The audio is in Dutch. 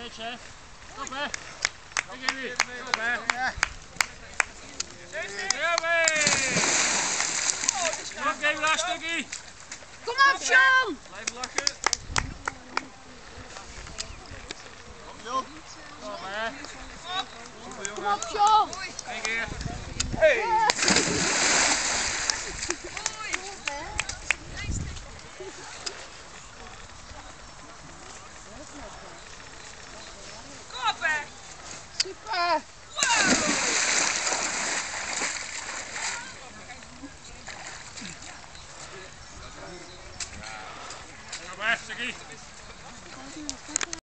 Beetje. Kom hè. Kijk jullie. Kom hè. Nog even laat stukje. Kom op, John! Blijf lachen. Kom hè. Kom op, John! Eén keer. Hey. Super! Wow!